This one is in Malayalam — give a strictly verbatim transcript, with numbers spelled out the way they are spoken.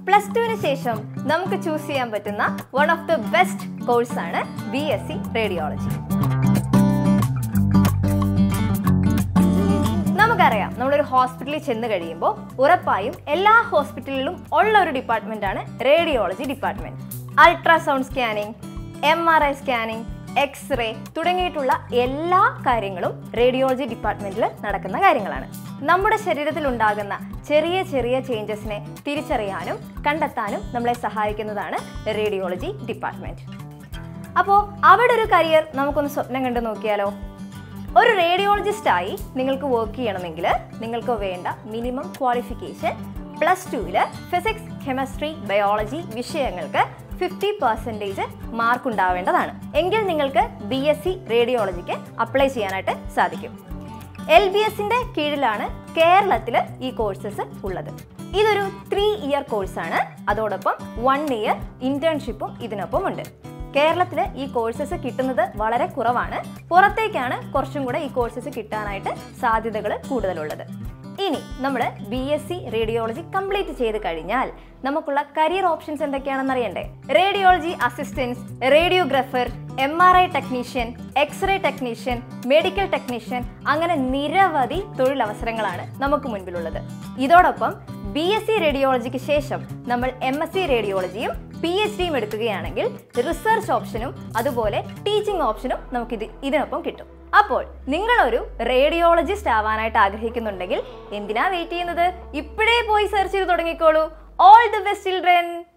പ്ലസ് ടുവിന് ശേഷം നമുക്ക് ചൂസ് ചെയ്യാൻ പറ്റുന്ന വൺ ഓഫ് ദ ബെസ്റ്റ് കോഴ്സാണ് ബി എസ് സി റേഡിയോളജി. നമുക്കറിയാം, നമ്മളൊരു ഹോസ്പിറ്റലിൽ ചെന്ന് കഴിയുമ്പോൾ ഉറപ്പായും എല്ലാ ഹോസ്പിറ്റലിലും ഉള്ള ഒരു ഡിപ്പാർട്ട്മെന്റ് ആണ് radiology department. Ultrasound scanning, M R I scanning, X-ray തുടങ്ങിയിട്ടുള്ള എല്ലാ കാര്യങ്ങളും റേഡിയോളജി ഡിപ്പാർട്ട്മെന്റിൽ നടക്കുന്ന കാര്യങ്ങളാണ്. നമ്മുടെ ശരീരത്തിൽ ഉണ്ടാകുന്ന ചെറിയ ചെറിയ ചേഞ്ചസിനെ തിരിച്ചറിയാനും കണ്ടെത്താനും നമ്മളെ സഹായിക്കുന്നതാണ് റേഡിയോളജി ഡിപ്പാർട്ട്മെന്റ്. അപ്പോൾ അവിടെ ഒരു കരിയർ നമുക്കൊന്ന് സ്വപ്നം കണ്ടു നോക്കിയാലോ? ഒരു റേഡിയോളജിസ്റ്റായി നിങ്ങൾക്ക് വർക്ക് ചെയ്യണമെങ്കിൽ നിങ്ങൾക്ക് വേണ്ട മിനിമം ക്വാളിഫിക്കേഷൻ പ്ലസ് ടുവിൽ ഫിസിക്സ്, കെമിസ്ട്രി, ബയോളജി വിഷയങ്ങൾക്ക് ഫിഫ്റ്റി പെർസെൻറ്റേജ് മാർക്ക് ഉണ്ടാവേണ്ടതാണ്. എങ്കിൽ നിങ്ങൾക്ക് ബി എസ് സി റേഡിയോളജിക്ക് അപ്ലൈ ചെയ്യാനായിട്ട് സാധിക്കും. എൽ ബി എസിൻ്റെ കീഴിലാണ് കേരളത്തിൽ ഈ കോഴ്സസ് ഉള്ളത്. ഇതൊരു ത്രീ ഇയർ കോഴ്സാണ്. അതോടൊപ്പം വൺ ഇയർ ഇന്റേൺഷിപ്പും ഇതിനൊപ്പം ഉണ്ട്. കേരളത്തിൽ ഈ കോഴ്സസ് കിട്ടുന്നത് വളരെ കുറവാണ്. പുറത്തേക്കാണ് കുറച്ചും കൂടെ ഈ കോഴ്സസ് കിട്ടാനായിട്ട് സാധ്യതകൾ കൂടുതലുള്ളത്. ഇനി നമ്മൾ B S C radiology complete ചെയ്ത് കഴിഞ്ഞാൽ നമുക്കുള്ള കരിയർ ഓപ്ഷൻസ് എന്തൊക്കെയാണെന്ന് അറിയണ്ടേ? Radiology assistance, radiographer, M R I technician, X-ray technician, medical technician, അങ്ങനെ നിരവധി തൊഴിലവസരങ്ങളാണ് നമുക്ക് മുൻപിലുള്ളത്. ഇതോടൊപ്പം ബി എസ് സി റേഡിയോളജിക്ക് ശേഷം നമ്മൾ എം എസ് സി റേഡിയോളജിയും പി എച്ച് ഡിയും എടുക്കുകയാണെങ്കിൽ റിസർച്ച് ഓപ്ഷനും അതുപോലെ ടീച്ചിങ് ഓപ്ഷനും നമുക്കിത് ഇതിനൊപ്പം കിട്ടും. അപ്പോൾ നിങ്ങളൊരു റേഡിയോളജിസ്റ്റ് ആവാനായിട്ട് ആഗ്രഹിക്കുന്നുണ്ടെങ്കിൽ എന്തിനാ വെയിറ്റ് ചെയ്യുന്നത്? ഇപ്പോഴേ പോയി സെർച്ച് ചെയ്ത് തുടങ്ങിക്കോളൂ. All the best children.